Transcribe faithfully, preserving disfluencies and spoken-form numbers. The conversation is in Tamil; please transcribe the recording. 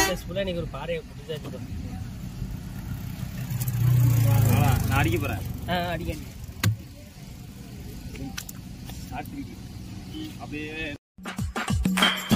சக்சஸ்ஃபுல்லா நீங்க ஒரு பாறையை புடிச்சாச்சு. ஆ நான் அடிக்க போறேன். ஆ அடிக்க அடி. அப்படியே